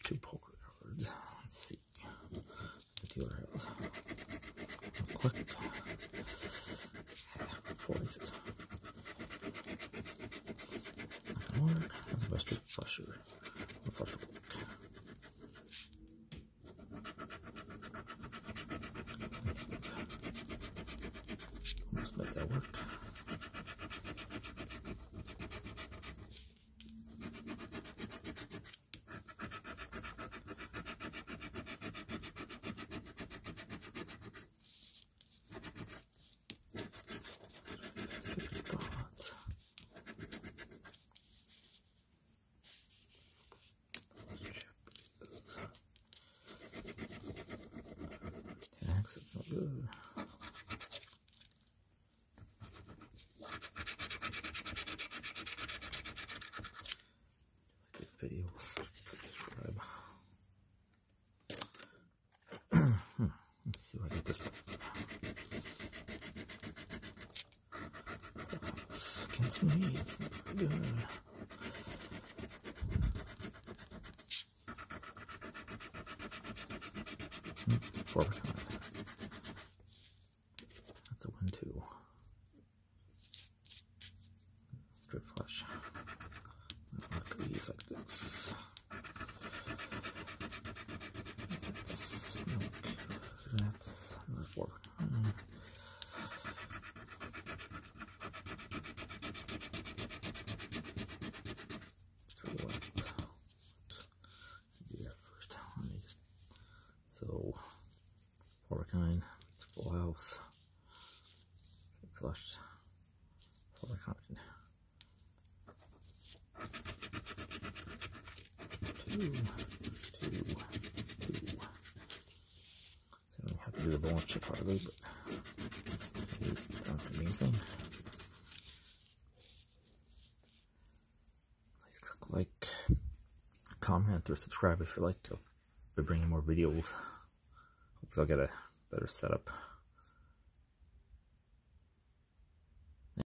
2 poker cards. Let's see. The dealer has quick. 4 aces. Not gonna work. That's the best flusher. The flusher will work. Almost make that work. That's not good. Like this video, subscribe. Let's see if I get this. Against me, it's not good. Forward. That's a 1-2. Straight flush. Look at these like this. That's another 4. So, 4 of a kind, it's full house, flush, 4 of a kind, 2, 2, 2. So I don't have to do the balance chip hardly, but don't do anything. Please click like, comment, or subscribe if you like. I'll be bringing more videos. Hopefully I'll get a better setup.